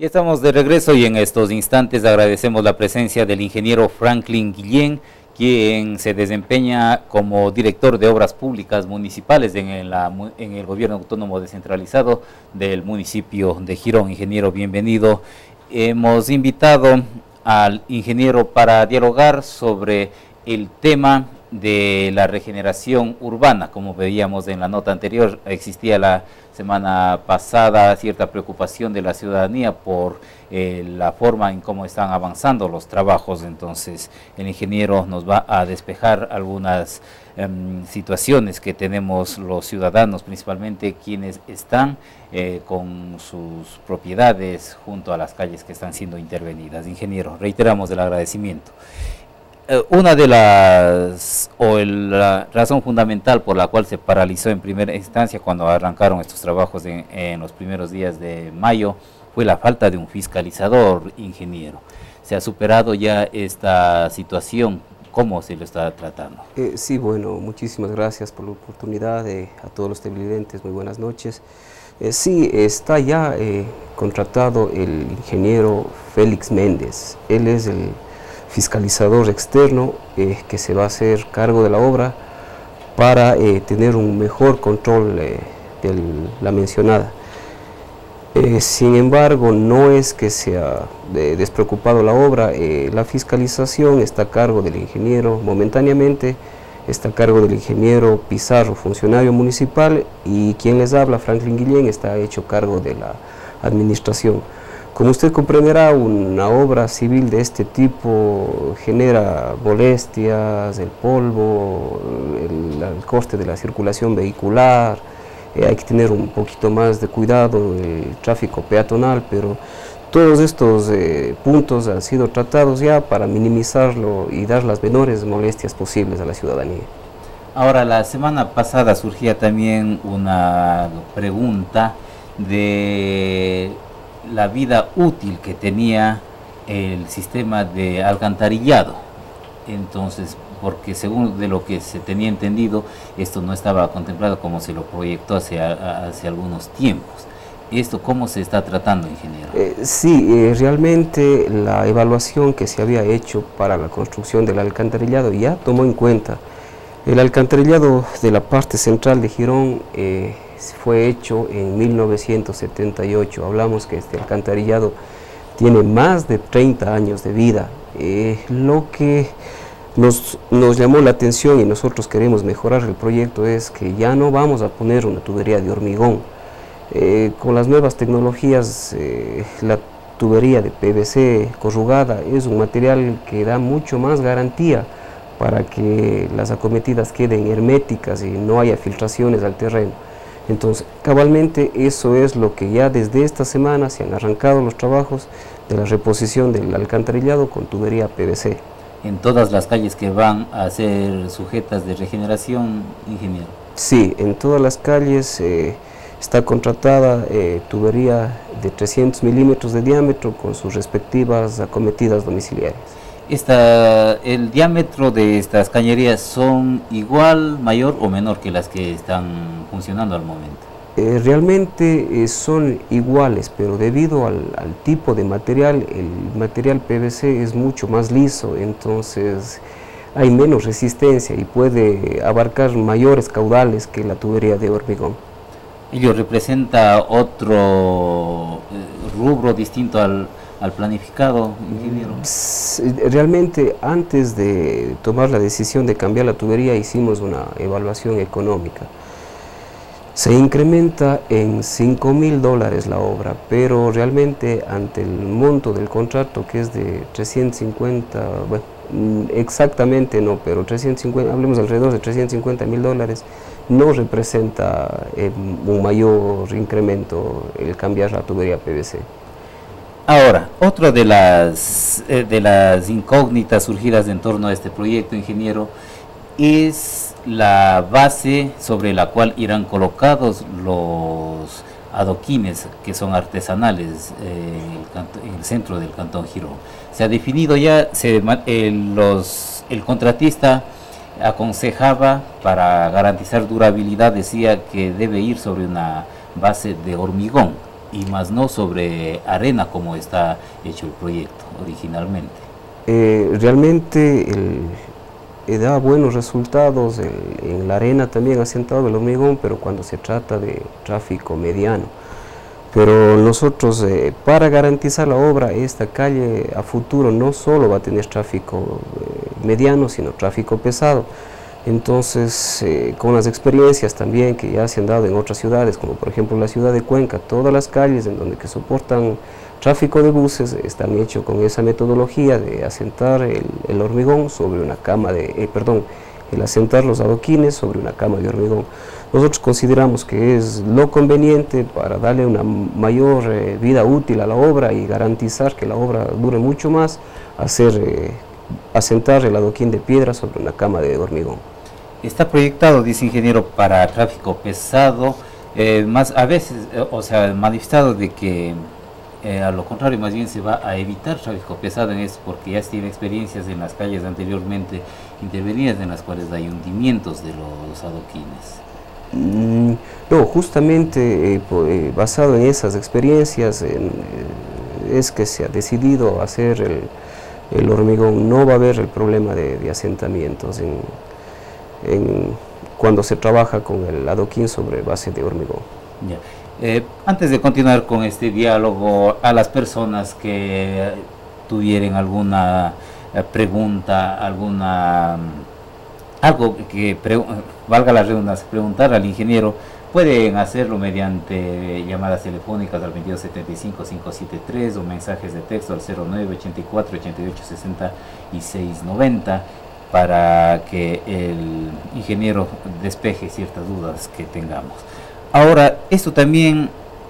Y estamos de regreso y en estos instantes agradecemos la presencia del ingeniero Franklin Guillén, quien se desempeña como director de Obras Públicas Municipales en el Gobierno Autónomo Descentralizado del municipio de Girón. Ingeniero, bienvenido. Hemos invitado al ingeniero para dialogar sobre el tema de la regeneración urbana. Como veíamos en la nota anterior, existía la semana pasada cierta preocupación de la ciudadanía por la forma en cómo están avanzando los trabajos. Entonces el ingeniero nos va a despejar algunas situaciones que tenemos los ciudadanos, principalmente quienes están con sus propiedades junto a las calles que están siendo intervenidas. Ingeniero, reiteramos el agradecimiento. Una de la razón fundamental por la cual se paralizó en primera instancia cuando arrancaron estos trabajos en los primeros días de mayo fue la falta de un fiscalizador, ingeniero. ¿Se ha superado ya esta situación? ¿Cómo se lo está tratando? Sí, bueno, muchísimas gracias por la oportunidad, a todos los televidentes, muy buenas noches. Sí, está ya contratado el ingeniero Félix Méndez. Él es el fiscalizador externo que se va a hacer cargo de la obra para tener un mejor control de la mencionada. Sin embargo, no es que sea despreocupado la obra, la fiscalización está a cargo del ingeniero, momentáneamente está a cargo del ingeniero Pizarro, funcionario municipal, y quien les habla, Franklin Guillén, está hecho cargo de la administración. Como usted comprenderá, una obra civil de este tipo genera molestias, el polvo, el coste de la circulación vehicular, hay que tener un poquito más de cuidado, el tráfico peatonal, pero todos estos puntos han sido tratados ya para minimizarlo y dar las menores molestias posibles a la ciudadanía. Ahora, la semana pasada surgía también una pregunta de la vida útil que tenía el sistema de alcantarillado. Entonces, porque según de lo que se tenía entendido, esto no estaba contemplado como se lo proyectó hace algunos tiempos. ¿Esto cómo se está tratando, ingeniero? Sí, realmente la evaluación que se había hecho para la construcción del alcantarillado ya tomó en cuenta. El alcantarillado de la parte central de Girón fue hecho en 1978. Hablamos que este alcantarillado tiene más de 30 años de vida. Lo que nos llamó la atención y nosotros queremos mejorar el proyecto es que ya no vamos a poner una tubería de hormigón. Con las nuevas tecnologías, la tubería de PVC corrugada es un material que da mucho más garantía para que las acometidas queden herméticas y no haya filtraciones al terreno. Entonces, cabalmente eso es lo que ya desde esta semana se han arrancado los trabajos de la reposición del alcantarillado con tubería PVC. ¿En todas las calles que van a ser sujetas de regeneración, ingeniero? Sí, en todas las calles está contratada tubería de 300 milímetros de diámetro con sus respectivas acometidas domiciliarias. ¿El diámetro de estas cañerías son igual, mayor o menor que las que están funcionando al momento? Realmente son iguales, pero debido al tipo de material, el material PVC es mucho más liso, entonces hay menos resistencia y puede abarcar mayores caudales que la tubería de hormigón. ¿Ello representa otro rubro distinto al planificado, ingeniero? Realmente, antes de tomar la decisión de cambiar la tubería, hicimos una evaluación económica. Se incrementa en $5.000 la obra, pero realmente ante el monto del contrato, que es de 350, bueno, exactamente no, pero 350, hablemos alrededor de $350.000, no representa un mayor incremento el cambiar la tubería PVC. Ahora, otra de las incógnitas surgidas en torno a este proyecto, ingeniero, es la base sobre la cual irán colocados los adoquines que son artesanales en el centro del Cantón Girón. Se ha definido ya, el contratista aconsejaba, para garantizar durabilidad, decía que debe ir sobre una base de hormigón. y más no sobre arena como está hecho el proyecto originalmente. Realmente da buenos resultados en la arena también asentado el hormigón, pero cuando se trata de tráfico mediano. Pero nosotros, para garantizar la obra, esta calle a futuro no solo va a tener tráfico mediano, sino tráfico pesado. Entonces, con las experiencias también que ya se han dado en otras ciudades, como por ejemplo la ciudad de Cuenca, todas las calles en donde que soportan tráfico de buses están hechos con esa metodología de asentar el hormigón sobre una cama el asentar los adoquines sobre una cama de hormigón. Nosotros consideramos que es lo conveniente para darle una mayor vida útil a la obra y garantizar que la obra dure mucho más, asentar el adoquín de piedra sobre una cama de hormigón. Está proyectado, dice ingeniero, para tráfico pesado, más a veces, manifestado de que a lo contrario, más bien se va a evitar tráfico pesado en esto, porque ya se tiene experiencias en las calles anteriormente intervenidas en las cuales hay hundimientos de los adoquines. No, justamente basado en esas experiencias es que se ha decidido hacer el hormigón. No va a haber el problema de asentamientos cuando se trabaja con el adoquín sobre base de hormigón. Ya. Antes de continuar con este diálogo, a las personas que tuvieran alguna pregunta, algo que valga la redundancia, preguntar al ingeniero, pueden hacerlo mediante llamadas telefónicas al 2275-573 o mensajes de texto al 0984-886690 para que el ingeniero despeje ciertas dudas que tengamos. Ahora, esto también,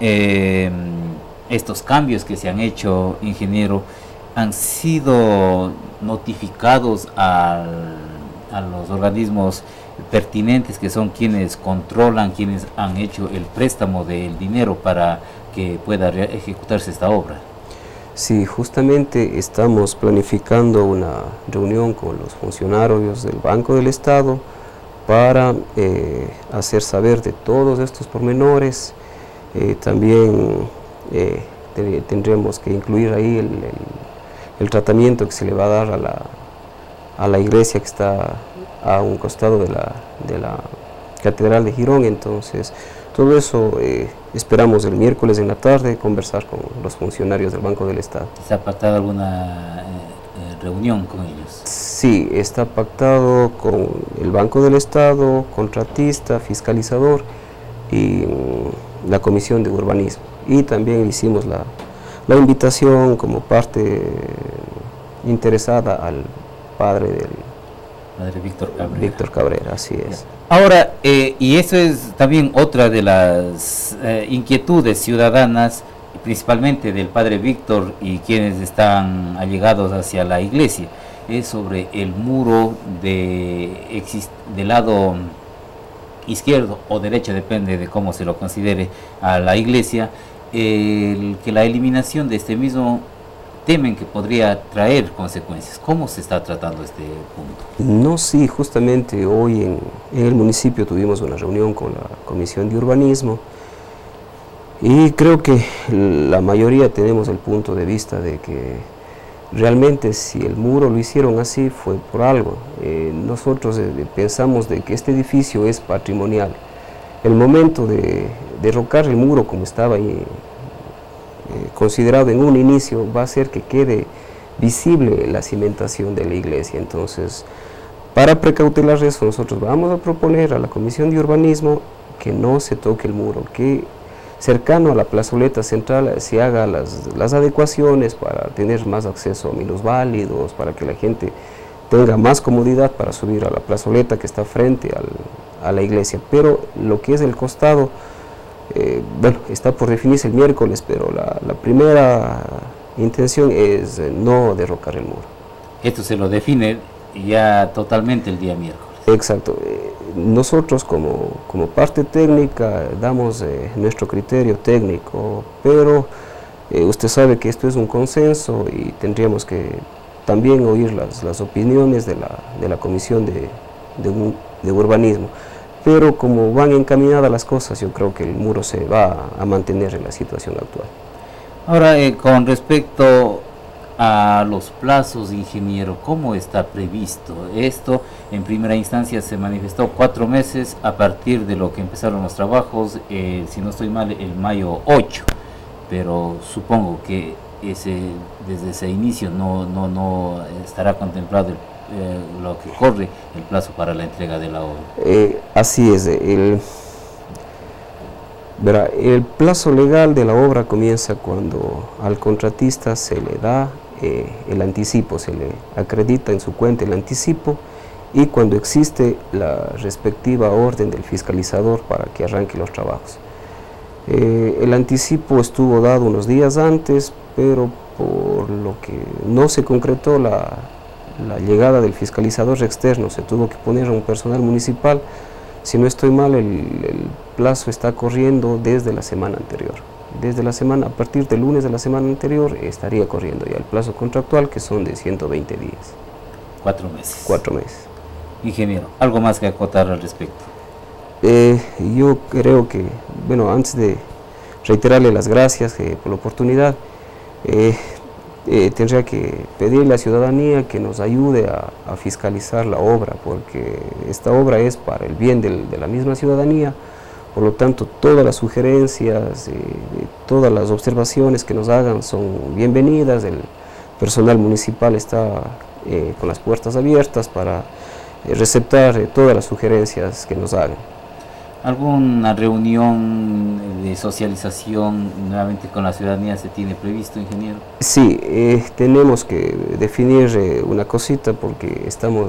estos cambios que se han hecho, ingeniero, han sido notificados a los organismos pertinentes, que son quienes controlan, quienes han hecho el préstamo del dinero para que pueda ejecutarse esta obra. Sí, justamente estamos planificando una reunión con los funcionarios del Banco del Estado para hacer saber de todos estos pormenores. También tendremos que incluir ahí el tratamiento que se le va a dar a la iglesia que está a un costado de la Catedral de Girón. Entonces, todo eso esperamos el miércoles en la tarde conversar con los funcionarios del Banco del Estado. ¿Se ha pactado alguna reunión con ellos? Sí, está pactado con el Banco del Estado, contratista, fiscalizador y la Comisión de Urbanismo. Y también hicimos la invitación como parte interesada al padre del Víctor Cabrera. Víctor Cabrera, así es. Ahora, y eso es también otra de las inquietudes ciudadanas, principalmente del padre Víctor y quienes están allegados hacia la iglesia, es sobre el muro del lado izquierdo o derecho, depende de cómo se lo considere, a la iglesia, que la eliminación de este mismo temen que podría traer consecuencias. ¿Cómo se está tratando este punto? No, sí, justamente hoy en el municipio tuvimos una reunión con la Comisión de Urbanismo y creo que la mayoría tenemos el punto de vista de que realmente si el muro lo hicieron así fue por algo. Nosotros pensamos de que este edificio es patrimonial. El momento de derrocar el muro como estaba ahí considerado en un inicio va a hacer que quede visible la cimentación de la iglesia. Entonces, para precautelar eso, nosotros vamos a proponer a la Comisión de Urbanismo que no se toque el muro, que cercano a la plazoleta central se haga las adecuaciones para tener más acceso a minusválidos, para que la gente tenga más comodidad para subir a la plazoleta que está frente a la iglesia. Pero lo que es el costado, bueno, está por definirse el miércoles, pero la primera intención es no derrocar el muro. Esto se lo define ya totalmente el día miércoles. Exacto. Nosotros como parte técnica damos nuestro criterio técnico, pero usted sabe que esto es un consenso y tendríamos que también oír las opiniones de la Comisión de Urbanismo. pero como van encaminadas las cosas, yo creo que el muro se va a mantener en la situación actual. Ahora, con respecto a los plazos, ingeniero, ¿cómo está previsto? Esto en primera instancia se manifestó 4 meses a partir de lo que empezaron los trabajos, si no estoy mal, el mayo 8, pero supongo que desde ese inicio no estará contemplado lo que corre el plazo para la entrega de la obra. Así es, el plazo legal de la obra comienza cuando al contratista se le da el anticipo, se le acredita en su cuenta el anticipo, y cuando existe la respectiva orden del fiscalizador para que arranque los trabajos. El anticipo estuvo dado unos días antes, pero por lo que no se concretó la llegada del fiscalizador externo, se tuvo que poner a un personal municipal. Si no estoy mal, el plazo está corriendo desde la semana anterior. A partir del lunes de la semana anterior estaría corriendo ya el plazo contractual, que son de 120 días. 4 meses. 4 meses. Ingeniero, ¿algo más que acotar al respecto? Yo creo que, bueno, antes de reiterarle las gracias por la oportunidad, tendría que pedirle a la ciudadanía que nos ayude a fiscalizar la obra, porque esta obra es para el bien de la misma ciudadanía. Por lo tanto, todas las sugerencias, todas las observaciones que nos hagan son bienvenidas. El personal municipal está con las puertas abiertas para receptar todas las sugerencias que nos hagan. ¿Alguna reunión de socialización nuevamente con la ciudadanía se tiene previsto, ingeniero? Sí, tenemos que definir una cosita, porque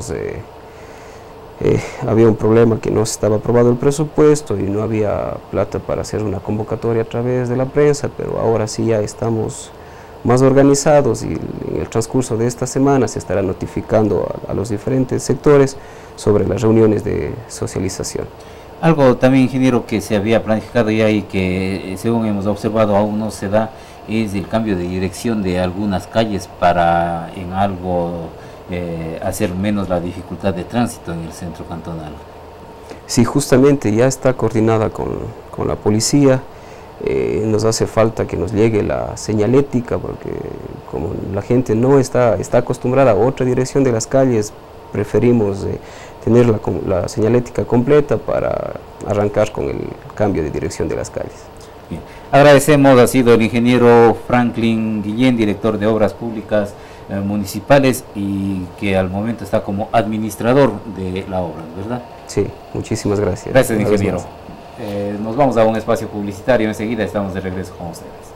había un problema que no estaba aprobado el presupuesto y no había plata para hacer una convocatoria a través de la prensa, pero ahora sí ya estamos más organizados, y en el transcurso de esta semana se estará notificando a los diferentes sectores sobre las reuniones de socialización. Algo también, ingeniero, que se había planificado ya y que según hemos observado aún no se da, es el cambio de dirección de algunas calles para en algo hacer menos la dificultad de tránsito en el centro cantonal. Sí, justamente ya está coordinada con la policía. Nos hace falta que nos llegue la señalética, porque como la gente no está acostumbrada a otra dirección de las calles, preferimos tener la señalética completa para arrancar con el cambio de dirección de las calles. Bien. Agradecemos, ha sido el ingeniero Franklin Guillén, director de Obras Públicas Municipales, y que al momento está como administrador de la obra, ¿verdad? Sí, muchísimas gracias. Gracias, ingeniero. Nos vamos a un espacio publicitario, enseguida estamos de regreso con ustedes.